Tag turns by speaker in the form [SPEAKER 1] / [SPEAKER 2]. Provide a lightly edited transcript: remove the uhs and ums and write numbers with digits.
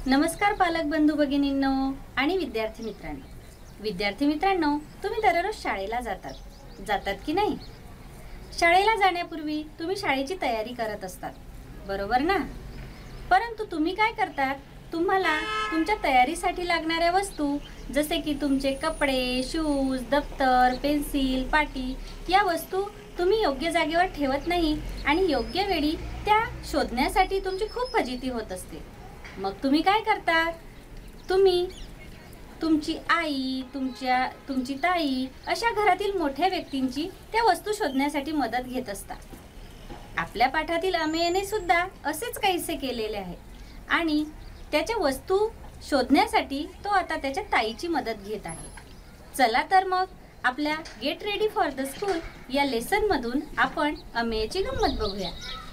[SPEAKER 1] नमस्कार पालक बंधू भगिनींनो आणि विद्यार्थी मित्रांनो, तुम्ही दररोज शाळेला जातात की नाही? शाळेला जाण्यापूर्वी तुम्ही शाळेची तयारी करत असतात, बरोबर ना? परंतु तुम्ही काय करतात? तुम्हाला तुमच्या तयारीसाठी लागणाऱ्या वस्तू जसे की तुमचे कपडे, शूज, दप्तर, पेन्सिल, पाटी या वस्तू तुम्ही योग्य जागेवर ठेवत नाही आणि योग्य वेळी त्या शोधण्यासाठी तुमची खूप फजिती होत असते. मग तुम्ही काय करता? तुम्ही तुमची आई, तुमची ताई अशा घरातील मोठ्या व्यक्तींची त्या वस्तू शोधण्यासाठी मदत घेत असता. आपल्या पाठातील अमेयने सुद्धा असेच काहीसे केलेले आहे आणि त्याच्या वस्तू शोधण्यासाठी तो आता त्याच्या ताईची मदत घेत आहे. चला तर मग आपल्या get ready for the school या लेसन मधून आपण अमेयची गंमत बघूया.